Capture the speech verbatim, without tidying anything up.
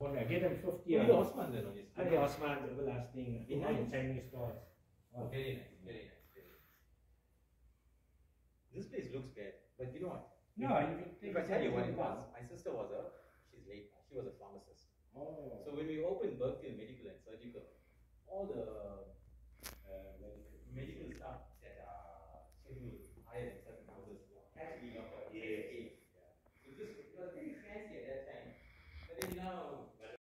I gave them fifty. Oh, you're Osman then on your And the Osman everlasting in nice. Chinese stores. Oh, very nice, very nice, very nice. This place looks bad, but you know what? No, if, if I tell you what it was, my sister was a, she's late, she was a pharmacist. Oh. So when we opened Springfield Medical and Surgical, all the